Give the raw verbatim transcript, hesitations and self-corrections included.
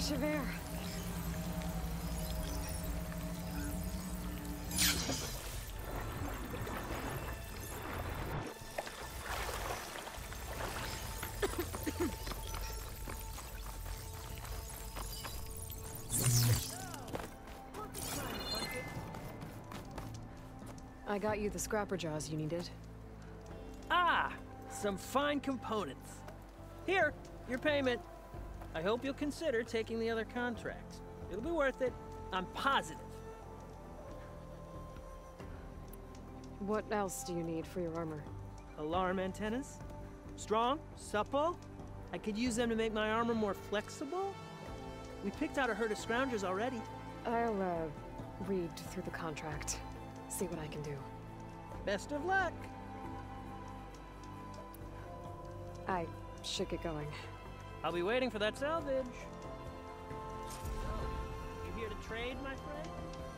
rush of air. I got you the scrapper jaws you needed. Ah! Some fine components. Here, your payment. I hope you'll consider taking the other contracts. It'll be worth it. I'm positive. What else do you need for your armor? Alarm antennas? Strong? Supple? I could use them to make my armor more flexible? We picked out a herd of scroungers already. I'll, uh, read through the contract. See what I can do. Best of luck! I should get going. I'll be waiting for that salvage. So, you here to trade, my friend?